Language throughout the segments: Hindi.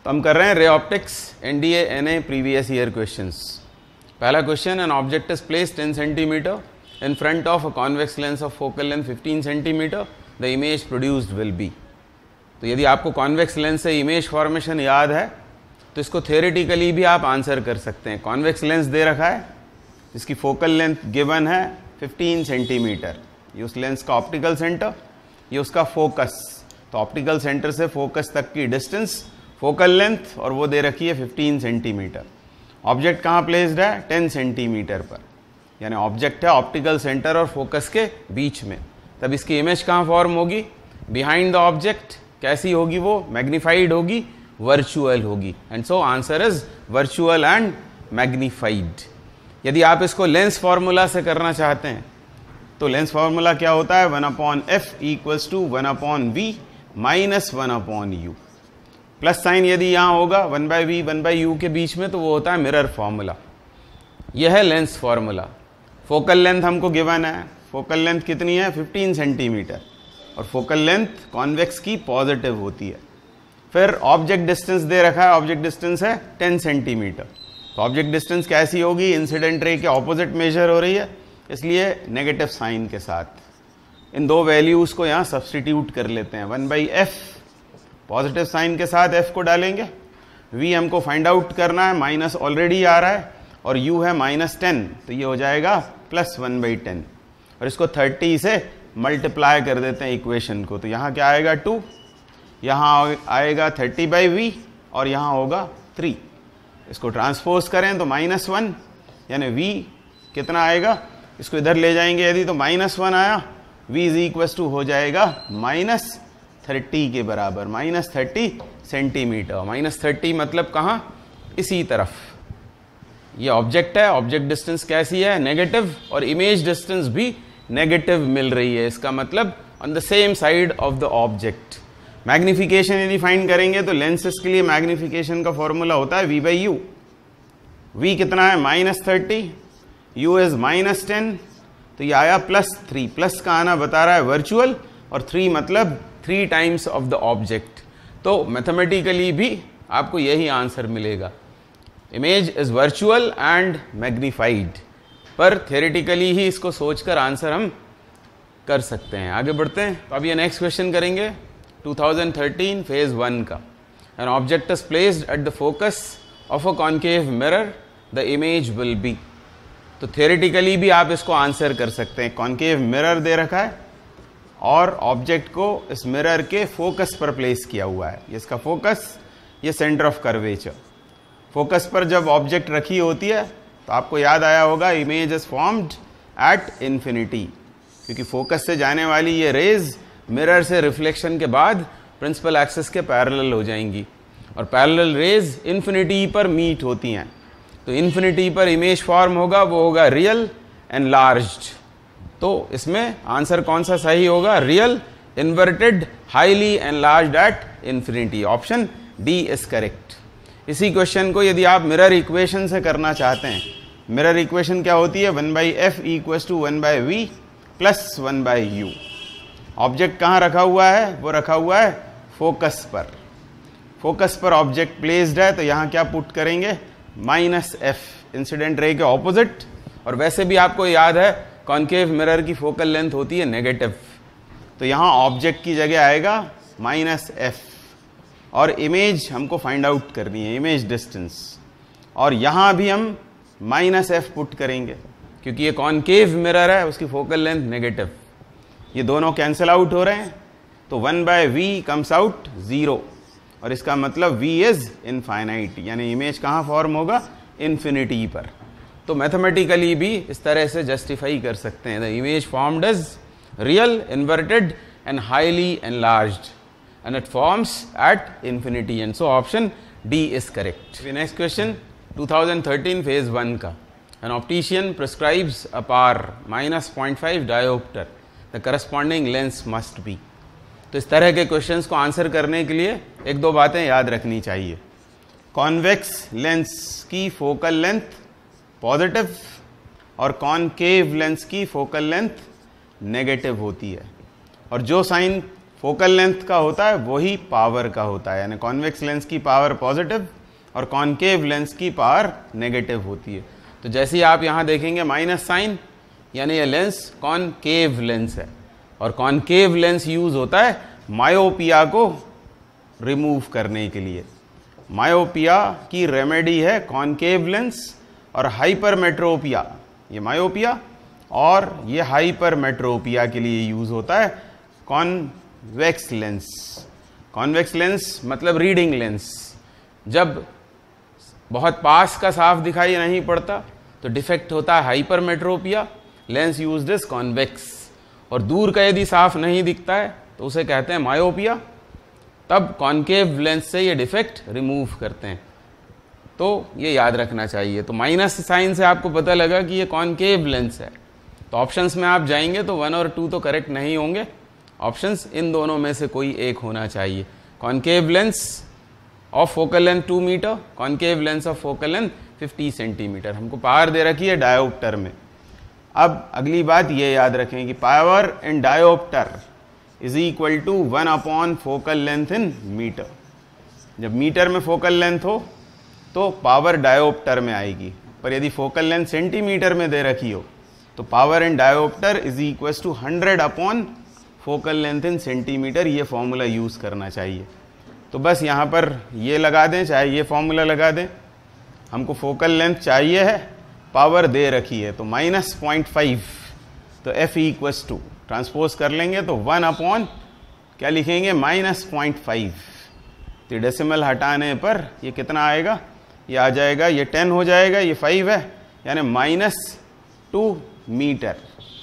तो हम कर रहे हैं ray optics NDA NA previous year questions. पहला question, an object is placed 10 centimetre in front of a convex lens of focal length 15 centimetre, the image produced will be. तो यदि आपको कॉन्वेक्स लेंस से इमेज फॉर्मेशन याद है तो इसको थियोरेटिकली भी आप आंसर कर सकते हैं। कॉन्वेक्स लेंस दे रखा है जिसकी फोकल लेंथ गिवन है 15 सेंटीमीटर, ये उस लेंस का ऑप्टिकल सेंटर, ये उसका फोकस। तो ऑप्टिकल सेंटर से फोकस तक की डिस्टेंस फोकल लेंथ, और वो दे रखी है 15 सेंटीमीटर। ऑब्जेक्ट कहाँ प्लेस्ड है? 10 सेंटीमीटर पर, यानी ऑब्जेक्ट है ऑप्टिकल सेंटर और फोकस के बीच में। तब इसकी इमेज कहाँ फॉर्म होगी? Behind the object. कैसी होगी वो? मैग्नीफाइड होगी, वर्चुअल होगी। And so answer is virtual and magnified. यदि आप इसको लेंस फॉर्मूला से करना चाहते हैं तो लेंस फॉर्मूला क्या होता है? 1/f = 1/v - 1/u। Plus sign यदि यहाँ होगा 1/v 1/u के बीच में तो वो होता है मिरर फॉर्मूला। यह है लेंस फॉर्मूला। फोकल लेंथ हमको गिवन है, फोकल लेंथ कितनी है? 15 सेंटीमीटर, और फोकल लेंथ कॉन्वेक्स की पॉजिटिव होती है। फिर ऑब्जेक्ट डिस्टेंस दे रखा है, ऑब्जेक्ट डिस्टेंस है 10 सेंटीमीटर। तो ऑब्जेक्ट डिस्टेंस कैसी होगी? इंसिडेंट रे के ऑपोजिट मेजर हो रही है, इसलिए नेगेटिव साइन के साथ इन दो वैल्यूज को यहाँ सब्सटीट्यूट कर लेते हैं। 1/f पॉजिटिव साइन के साथ f को डालेंगे, v हमको फाइंड आउट करना है, माइनस ऑलरेडी आ रहा है, और u है -10, तो ये हो जाएगा +1/10। और इसको 30 से मल्टीप्लाई कर देते हैं इक्वेशन को, तो यहाँ क्या आएगा? 2, यहाँ आएगा 30/v, और यहाँ होगा 3। इसको ट्रांसपोज करें तो -1, यानी v कितना आएगा? इसको इधर ले जाएंगे यदि तो -1 आया, v = हो जाएगा -30 के बराबर, -30 सेंटीमीटर। -30 मतलब कहाँ? इसी तरफ। ये ऑब्जेक्ट है, ऑब्जेक्ट डिस्टेंस कैसी है? नेगेटिव, और इमेज डिस्टेंस भी नेगेटिव मिल रही है, इसका मतलब on the same side of the object. Magnification यदि फाइंड करेंगे तो लेंसेस के लिए मैग्निफिकेशन का फॉर्मूला होता है v/u। v कितना है? -30, u इज -10, तो ये आया +3। प्लस का आना बता रहा है वर्चुअल, और 3 मतलब 3 टाइम्स ऑफ द ऑब्जेक्ट। तो मैथमेटिकली भी आपको यही आंसर मिलेगा। Image is virtual and magnified, पर थियोरेटिकली ही इसको सोचकर आंसर हम कर सकते हैं। आगे बढ़ते हैं। तो अब ये नेक्स्ट क्वेश्चन करेंगे 2013 फेज 1 का। An object is placed at the focus of a concave mirror, the image will be. तो थियोरेटिकली भी आप इसको आंसर कर सकते हैं। कॉन्केव मिरर दे रखा है और ऑब्जेक्ट को इस मिरर के फोकस पर प्लेस किया हुआ है। ये इसका फोकस, ये सेंटर ऑफ कर्वेचर। फोकस पर जब ऑब्जेक्ट रखी होती है तो आपको याद आया होगा image is formed at infinity, क्योंकि फोकस से जाने वाली ये रेज मिरर से रिफ्लेक्शन के बाद प्रिंसिपल एक्सिस के पैरेलल हो जाएंगी, और पैरेलल रेज इन्फिनिटी पर मीट होती हैं। तो इन्फिनिटी पर इमेज फॉर्म होगा, वो होगा रियल एनलार्ज्ड। तो इसमें आंसर कौन सा सही होगा? Real inverted highly enlarged at infinity. Option D is correct. इसी क्वेश्चन को यदि आप मिरर इक्वेशन से करना चाहते हैं, मिरर इक्वेशन क्या होती है? 1/f = 1/v + 1/u। ऑब्जेक्ट कहाँ रखा हुआ है? वो रखा हुआ है फोकस पर। फोकस पर ऑब्जेक्ट प्लेस्ड है, तो यहाँ क्या पुट करेंगे? -f, इंसिडेंट रे के ऑपोजिट। और वैसे भी आपको याद है कॉन्केव मिरर की फोकल लेंथ होती है नेगेटिव, तो यहाँ ऑब्जेक्ट की जगह आएगा -f, और इमेज हमको फाइंड आउट करनी है, इमेज डिस्टेंस। और यहाँ भी हम -f पुट करेंगे, क्योंकि ये कॉन्केव मिरर है, उसकी फोकल लेंथ नेगेटिव। ये दोनों कैंसिल आउट हो रहे हैं, तो 1/v कम्स आउट 0, और इसका मतलब v इज इनफाइनाइट, यानी इमेज कहाँ फॉर्म होगा? इन्फिनिटी पर। तो मैथमेटिकली भी इस तरह से जस्टिफाई कर सकते हैं, the image formed is real inverted and highly enlarged and it forms at infinity, and so option D is correct. Next question 2013 phase 1 का। An optician prescribes a power -0.5 diopter, the corresponding lens must be। तो इस तरह के क्वेश्चंस को आंसर करने के लिए एक दो बातें याद रखनी चाहिए। कॉन्वेक्स लेंस की फोकल लेंथ पॉजिटिव और कॉनकेव लेंस की फोकल लेंथ नेगेटिव होती है, और जो साइन फोकल लेंथ का होता है वही पावर का होता है, यानी कॉन्वेक्स लेंस की पावर पॉजिटिव और कॉनकेव लेंस की पावर नेगेटिव होती है। तो जैसे ही आप यहाँ देखेंगे माइनस साइन, यानी ये लेंस कॉनकेव लेंस है, और कॉनकेव लेंस यूज होता है मायोपिया को रिमूव करने के लिए। मायोपिया की रेमेडी है कॉनकेव लेंस और हाइपरमेट्रोपिया, ये मायोपिया और ये हाइपरमेट्रोपिया के लिए यूज होता है कॉन्वेक्स लेंस। कॉन्वेक्स लेंस मतलब रीडिंग लेंस। जब बहुत पास का साफ दिखाई नहीं पड़ता तो डिफेक्ट होता है hypermetropia, lens used is convex. और दूर का यदि साफ नहीं दिखता है तो उसे कहते हैं मायोपिया, तब कॉनकेव लेंस से ये डिफेक्ट रिमूव करते हैं। तो ये याद रखना चाहिए। तो माइनस साइन से आपको पता लगा कि ये कॉनकेव लेंस है। तो ऑप्शंस में आप जाएंगे तो 1 और 2 तो करेक्ट नहीं होंगे, ऑप्शंस इन दोनों में से कोई एक होना चाहिए। Concave lens of focal length 2 metre, concave lens of focal length 50 centimetre. हमको पावर दे रखी है डायोप्टर में। अब अगली बात ये याद रखें कि power in dioptre is equal to 1 upon focal length in metre. जब मीटर में फोकल लेंथ हो तो पावर डायोप्टर में आएगी, पर यदि फोकल लेंथ सेंटीमीटर में दे रखी हो तो power in dioptre is equal to 100 upon focal length in centimetre. ये फॉर्मूला यूज करना चाहिए। तो बस यहाँ पर ये लगा दें, चाहे ये फॉर्मूला लगा दें। हमको फोकल लेंथ चाहिए है, पावर दे रखी है, तो -0.5, तो F इक्वल्स टू ट्रांसपोज कर लेंगे तो 1 अपॉन क्या लिखेंगे -0.5। तो डेसिमल हटाने पर ये कितना आएगा, ये आ जाएगा, ये 10 हो जाएगा, ये 5 है, यानी -2 मीटर।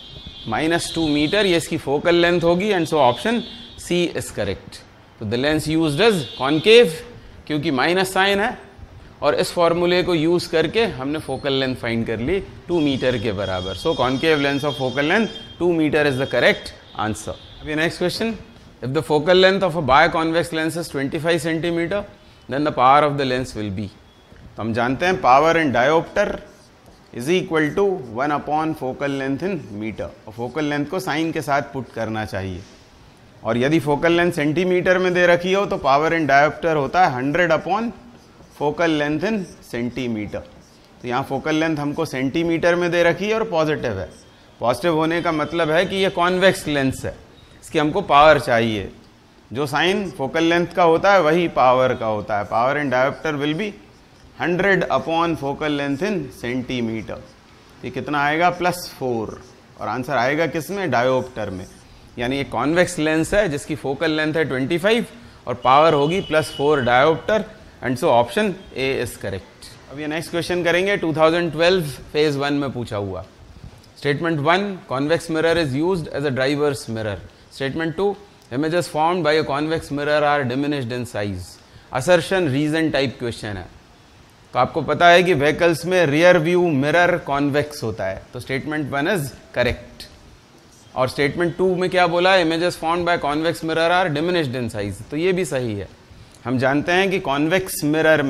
-2 मीटर ये इसकी फोकल लेंथ होगी, and so option C is correct. तो the lens used is concave, क्योंकि माइनस साइन है, और इस फॉर्मूले को यूज करके हमने फोकल लेंथ फाइंड कर ली 2 मीटर के बराबर। So concave lens of focal length 2 metre is the correct answer. अभी next question, if the focal length of a biconvex lens is 25 centimetre then the power of the lens will be. तो हम जानते हैं power in dioptre is equal to 1 upon focal length in metre, और फोकल लेंथ को साइन के साथ पुट करना चाहिए। और यदि फोकल लेंथ सेंटीमीटर में दे रखी हो तो पावर इन डायोप्टर होता है 100 upon focal length in centimetre. तो यहाँ फोकल लेंथ हमको सेंटीमीटर में दे रखी है और पॉजिटिव है। पॉजिटिव होने का मतलब है कि ये कॉन्वेक्स लेंस है, इसकी हमको पावर चाहिए। जो साइन फोकल लेंथ का होता है वही पावर का होता है। Power in dioptre will be 100 upon focal length in centimetre. ये कितना आएगा +4, और आंसर आएगा किस में, डायोप्टर में। यानी ये कॉन्वेक्स लेंस है जिसकी फोकल लेंथ है 25 और पावर होगी +4 dioptre, and so option A is correct. अब ये नेक्स्ट क्वेश्चन करेंगे 2012 फेज 1 में पूछा हुआ। Statement 1, convex mirror is used as a driver's mirror. Statement 2, images formed by a convex mirror are diminished in size. Assertion reason type question है। तो आपको पता है कि व्हीकल्स में रियर व्यू मिरर कॉन्वेक्स होता है, तो स्टेटमेंट 1 इज करेक्ट। और स्टेटमेंट 2 में क्या बोला, images formed by convex mirror are diminished in size, तो ये भी सही है। हम जानते हैं कि कॉन्वेक्स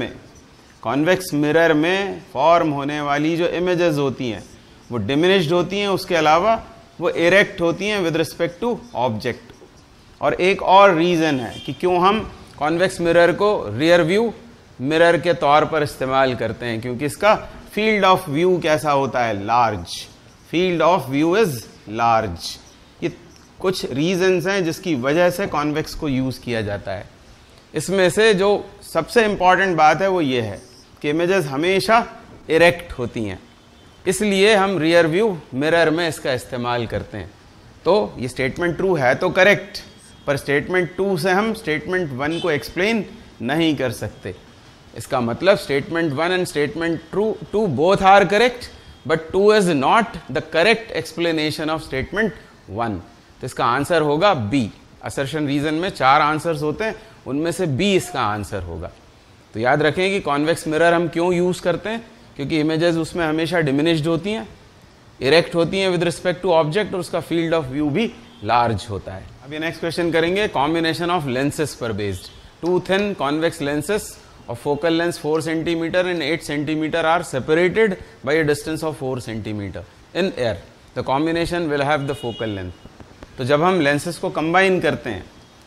मिरर में फॉर्म होने वाली जो इमेजेस होती हैं वो डिमिनिश्ड होती हैं, उसके अलावा वो इरेक्ट होती हैं विद रिस्पेक्ट टू ऑब्जेक्ट। और एक और रीज़न है कि क्यों हम कॉन्वेक्स मिरर को रियर व्यू मिरर के तौर पर इस्तेमाल करते हैं, क्योंकि इसका फील्ड ऑफ व्यू कैसा होता है, large. Field of view is large. ये कुछ रीजंस हैं जिसकी वजह से कॉन्वेक्स को यूज किया जाता है। इसमें से जो सबसे इंपॉर्टेंट बात है वो ये है कि इमेजेस हमेशा इरेक्ट होती हैं, इसलिए हम रियर व्यू मिरर में इसका इस्तेमाल करते हैं। तो ये स्टेटमेंट ट्रू है तो करेक्ट, पर स्टेटमेंट 2 से हम स्टेटमेंट 1 को एक्सप्लेन नहीं कर सकते। इसका मतलब statement 1 and statement 2 both are correct, but 2 is not the correct explanation of statement 1। तो इसका आंसर होगा बी। असर्शन रीजन में 4 आंसर्स होते हैं, उनमें से बी इसका आंसर होगा। तो याद रखें कि कॉन्वेक्स मिरर हम क्यों यूज करते हैं, क्योंकि इमेजेस उसमें हमेशा डिमिनिश्ड होती हैं, इरेक्ट होती हैं विद रिस्पेक्ट टू ऑब्जेक्ट, और उसका फील्ड ऑफ व्यू भी लार्ज होता है। अब ये नेक्स्ट क्वेश्चन करेंगे कॉम्बिनेशन ऑफ लेंसेस पर based. 2 thin convex lenses of focal length 4 cm and 8 cm are separated by a distance of 4 cm in air. The combination will have the focal length. तो जब हम लेंसेस को कंबाइन करते हैं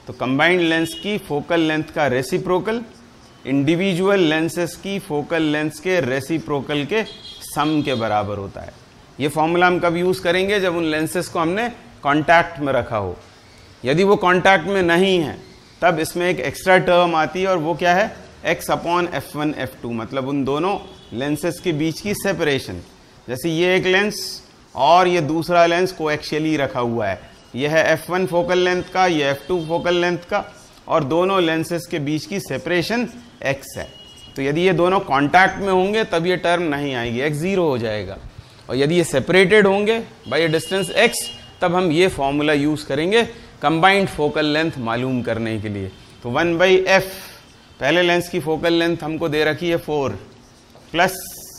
तो कंबाइंड लेंस की फोकल लेंथ का रेसिप्रोकल इंडिविजुअल लेंसेस की फोकल लेंथ के रेसिप्रोकल के सम के बराबर होता है। ये फॉर्मूला हम कब यूज करेंगे? जब उन लेंसेस को हमने कांटेक्ट में रखा हो। यदि वो कांटेक्ट में नहीं है तब इसमें एक एक्स्ट्रा टर्म आती है और वो क्या है? x अपॉन f1 f2, मतलब उन दोनों लेंसेस के बीच की सेपरेशन। जैसे ये एक लेंस और ये दूसरा लेंस कोएक्सियली रखा हुआ है, यह है f1 फोकल लेंथ का, यह f2 फोकल लेंथ का, और दोनों लेंसेस के बीच की सेपरेशन x है। तो यदि ये दोनों कांटेक्ट में होंगे तब ये टर्म नहीं आएगी, x 0 हो जाएगा। और यदि ये सेपरेटेड होंगे बाय ए डिस्टेंस x, तब हम ये फॉर्मूला यूज करेंगे कंबाइंड फोकल लेंथ मालूम करने के लिए। तो 1/f, पहले लेंस की फोकल लेंथ हमको दे रखी है 4, प्लस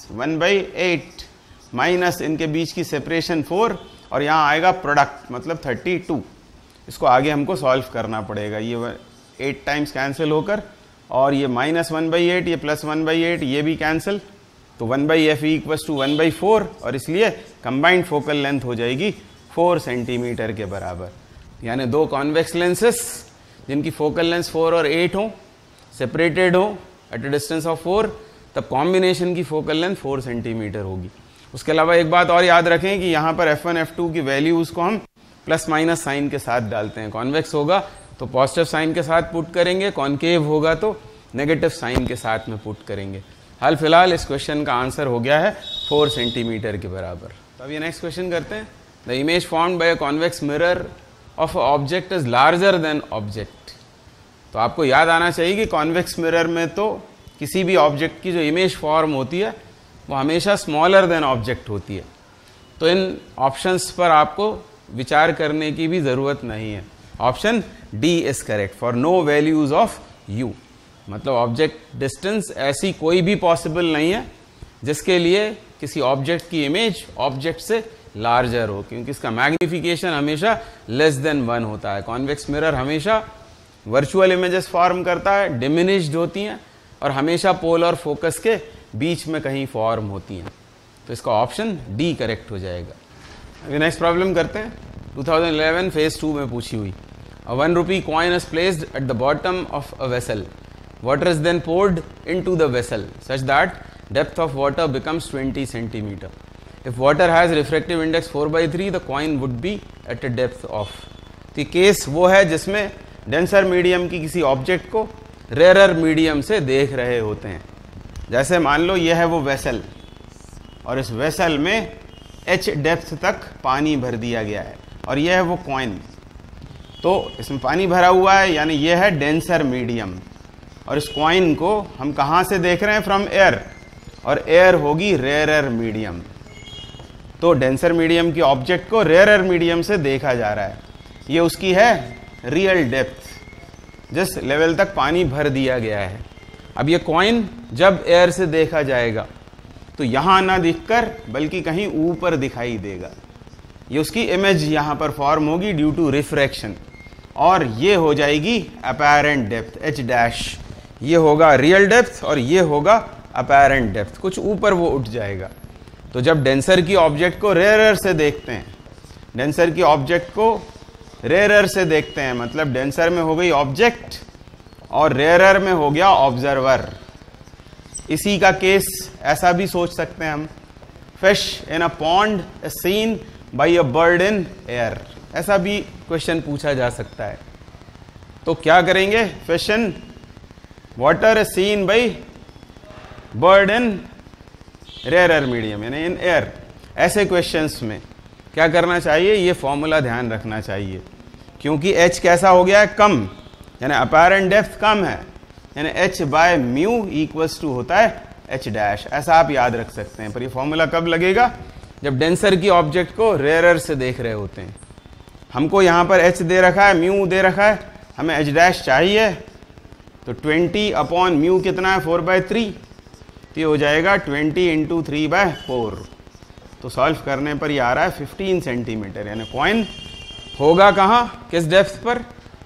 1/8 माइनस इनके बीच की सेपरेशन 4, और यहाँ आएगा प्रोडक्ट मतलब 32। इसको आगे हमको सॉल्व करना पड़ेगा। ये 8 टाइम्स कैंसिल होकर, और ये -1/8, ये +1/8, ये भी कैंसिल, तो 1/f इक्वल्स टू 1/4, और इसलिए कंबाइंड फोकल लेंथ हो जाएगी 4 सेंटीमीटर के बराबर। यानी दो कॉन्वेक्स लेंसेस जिनकी फोकल लेंथ 4 और 8 हो, सेपरेटेड हो एट ए डिस्टेंस ऑफ 4, तब कॉम्बिनेशन की फोकल लेंथ 4 सेंटीमीटर होगी। उसके अलावा एक बात और याद रखें कि यहाँ पर f1 f2 की वैल्यूज को हम प्लस माइनस साइन के साथ डालते हैं। कॉन्वेक्स होगा तो पॉजिटिव साइन के साथ पुट करेंगे, कॉनकेव होगा तो नेगेटिव साइन के साथ में पुट करेंगे। हाल फिलहाल इस क्वेश्चन का आंसर हो गया है 4 सेंटीमीटर के बराबर। तो अब ये नेक्स्ट क्वेश्चन करते हैं। The image formed by a convex mirror of an object is larger than object. तो आपको याद आना चाहिए कि कॉन्वेक्स मिरर में तो किसी भी ऑब्जेक्ट की जो इमेज फॉर्म होती है वो हमेशा स्मॉलर देन ऑब्जेक्ट होती है। तो इन ऑप्शंस पर आपको विचार करने की भी ज़रूरत नहीं है। Option D is correct for no values of u, मतलब ऑब्जेक्ट डिस्टेंस ऐसी कोई भी पॉसिबल नहीं है जिसके लिए किसी ऑब्जेक्ट की इमेज ऑब्जेक्ट से लार्जर हो, क्योंकि इसका मैग्निफिकेशन हमेशा लेस देन 1 होता है। कॉन्वेक्स मिरर हमेशा वर्चुअल इमेजेस फॉर्म करता है, डिमिनिश्ड होती हैं और हमेशा पोल और फोकस के बीच में कहीं फॉर्म होती हैं। तो इसका ऑप्शन डी करेक्ट हो जाएगा। अभी नेक्स्ट प्रॉब्लम करते हैं। 2011 फेज 2 में पूछी हुई। A 1 rupee coin is placed at the bottom of a vessel. Water is then poured into the vessel such that depth of water becomes 20 centimeter. If water has refractive index 4/3, the coin would be at a depth of. तो केस वो है जिसमें डेंसर मीडियम की किसी ऑब्जेक्ट को रेयरर मीडियम से देख रहे होते हैं। जैसे मान लो यह है वो वेसल, और इस वेसल में h डेप्थ तक पानी भर दिया गया है, और यह है वो कॉइन। तो इसमें पानी भरा हुआ है, यानी यह है डेंसर मीडियम, और इस कॉइन को हम कहाँ से देख रहे हैं? फ्रॉम एयर, और एयर होगी रेयरर मीडियम। तो डेंसर मीडियम की ऑब्जेक्ट को रेयरर मीडियम से देखा जा रहा है। ये उसकी है रियल डेप्थ, जिस लेवल तक पानी भर दिया गया है। अब ये कॉइन जब एयर से देखा जाएगा तो यहाँ ना दिखकर बल्कि कहीं ऊपर दिखाई देगा। ये उसकी इमेज यहाँ पर फॉर्म होगी ड्यू टू रिफ्रैक्शन, और ये हो जाएगी अपैरेंट डेप्थ h डैश। ये होगा रियल डेप्थ और ये होगा अपैरेंट डेप्थ, कुछ ऊपर वो उठ जाएगा। तो जब डेंसर की ऑब्जेक्ट को रेयरर से देखते हैं, डेंसर की ऑब्जेक्ट को रेयरर से देखते हैं, मतलब डेंसर में हो गई ऑब्जेक्ट और रेयरर में हो गया ऑब्जर्वर। इसी का केस ऐसा भी सोच सकते हैं हम, fish in a pond seen by a bird in air, ऐसा भी क्वेश्चन पूछा जा सकता है। तो क्या करेंगे? Fish in water seen by bird in rarer medium, यानी इन एयर। ऐसे क्वेश्चंस में क्या करना चाहिए? ये फॉर्मूला ध्यान रखना चाहिए, क्योंकि h कैसा हो गया है? कम, यानी अपैरेंट डेप्थ कम है, यानी h by mu equals to होता है h डैश। ऐसा आप याद रख सकते हैं। पर ये फॉर्मूला कब लगेगा? जब डेंसर की ऑब्जेक्ट को रेयरर से देख रहे होते हैं। हमको यहाँ पर h दे रखा है, म्यू दे रखा है, हमें h डैश चाहिए, तो 20 अपॉन म्यू कितना है? 4/3, तो ये हो जाएगा 20 इंटू 3/4। तो सॉल्व करने पर ये आ रहा है 15 सेंटीमीटर, यानी कॉइन होगा कहाँ, किस डेप्थ पर?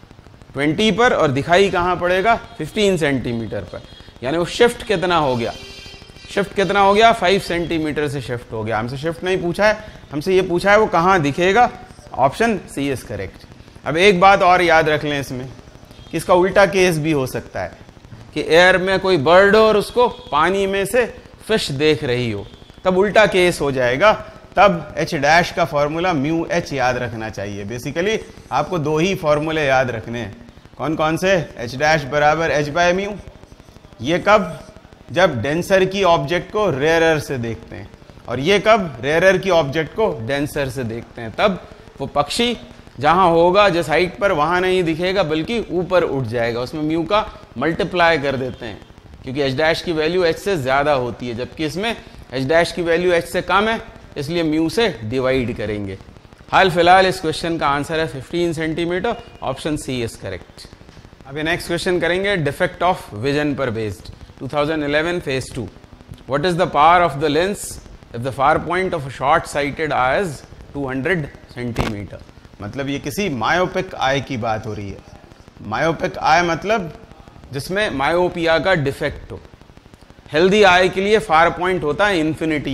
20 पर, और दिखाई कहाँ पड़ेगा? 15 सेंटीमीटर पर। यानी वो शिफ्ट कितना हो गया? शिफ्ट कितना हो गया? 5 सेंटीमीटर से शिफ्ट हो गया। हमसे शिफ्ट नहीं पूछा है, हमसे ये पूछा है वो कहाँ दिखेगा। Option C is correct. अब एक बात और याद रख लें इसमें, कि इसका उल्टा केस भी हो सकता है कि एयर में कोई बर्ड हो और उसको पानी में से फिश देख रही हो, तब उल्टा केस हो जाएगा। तब एच डैश का फॉर्मूला म्यू एच याद रखना चाहिए। बेसिकली आपको दो ही फॉर्मूले याद रखने हैं। कौन कौन से? एच डैश बराबर एच बाय म्यू। ये कब? जब डेंसर की ऑब्जेक्ट को रेयरर से देखते हैं, और ये कब? रेयरर की ऑब्जेक्ट को डेंसर से देखते हैं। तब वो पक्षी जहां होगा जिस हाइट पर, वहां नहीं दिखेगा बल्कि ऊपर उठ जाएगा। उसमें म्यू का मल्टीप्लाई कर देते हैं क्योंकि एच डैश की वैल्यू एच से ज्यादा होती है, जबकि इसमें एच डैश की वैल्यू एच से कम है, इसलिए म्यू से डिवाइड करेंगे। हाल फिलहाल इस क्वेश्चन का आंसर है 15 centimetre. Option C is correct. अभी नेक्स्ट क्वेश्चन करेंगे डिफेक्ट ऑफ विजन पर based. 2011 phase 2। What is the power of the lens if the far point of short sighted eye is 200 centimetre. मतलब ये किसी मायोपिक आई की बात हो रही है। मायोपिक आई मतलब जिसमें मायोपिया का डिफेक्ट हो। हेल्दी आई के लिए फार पॉइंट होता है इन्फिनिटी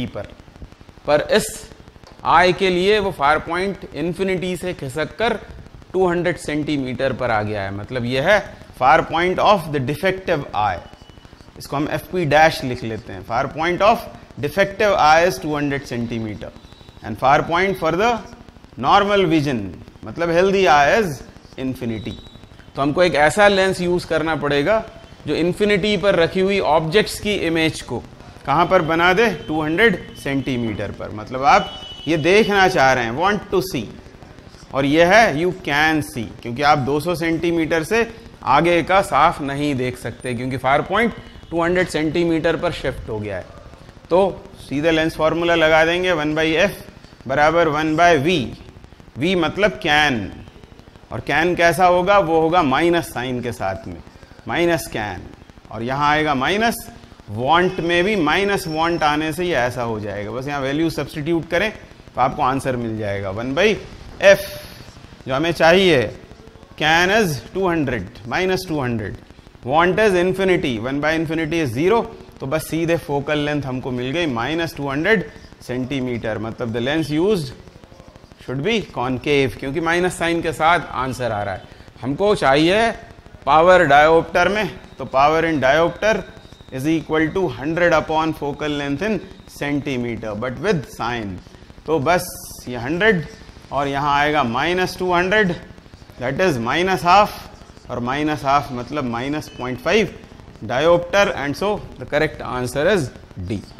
पर इस आई के लिए वो फार पॉइंट इन्फिनिटी से खिसक कर 200 सेंटीमीटर पर आ गया है। मतलब यह है far point of the defective eye. इसको हम एफ पी डैश लिख लेते हैं। Far point of defective eye is 200 centimetre and far point for the normal vision मतलब हेल्दी आई इज इन्फिनिटी। तो हमको एक ऐसा लेंस यूज करना पड़ेगा जो इन्फिनिटी पर रखी हुई ऑब्जेक्ट्स की इमेज को कहां पर बना दे? 200 सेंटीमीटर पर। मतलब आप ये देखना चाह रहे हैं, वांट टू सी, और ये है यू कैन सी, क्योंकि आप 200 सेंटीमीटर से आगे का साफ नहीं देख सकते क्योंकि फार पॉइंट 200 सेंटीमीटर पर शिफ्ट हो गया है। तो सीधे लेंस फॉर्मूला लगा देंगे 1/f बराबर 1/v। v मतलब कैन, और कैन कैसा होगा? वो होगा माइनस साइन के साथ में, माइनस कैन, और यहां आएगा माइनस। वांट में भी माइनस वांट आने से ये ऐसा हो जाएगा। बस यहाँ वैल्यू सब्सटीट्यूट करें तो आपको आंसर मिल जाएगा 1/f जो हमें चाहिए। Can is 200 minus 200, want is infinity, 1/infinity is 0। तो बस सीधे फोकल लेंथ हमको मिल गई -200 सेंटीमीटर। मतलब the lens used should be concave, क्योंकि माइनस साइन के साथ आंसर आ रहा है। हमको चाहिए पावर डायोप्टर में, तो power in dioptre is equal to 100 upon focal length in centimetre but with sign. तो बस ये 100 और यहाँ आएगा -200, दैट इज -½ और -½ मतलब -0.5 dioptre, and so the correct answer is D.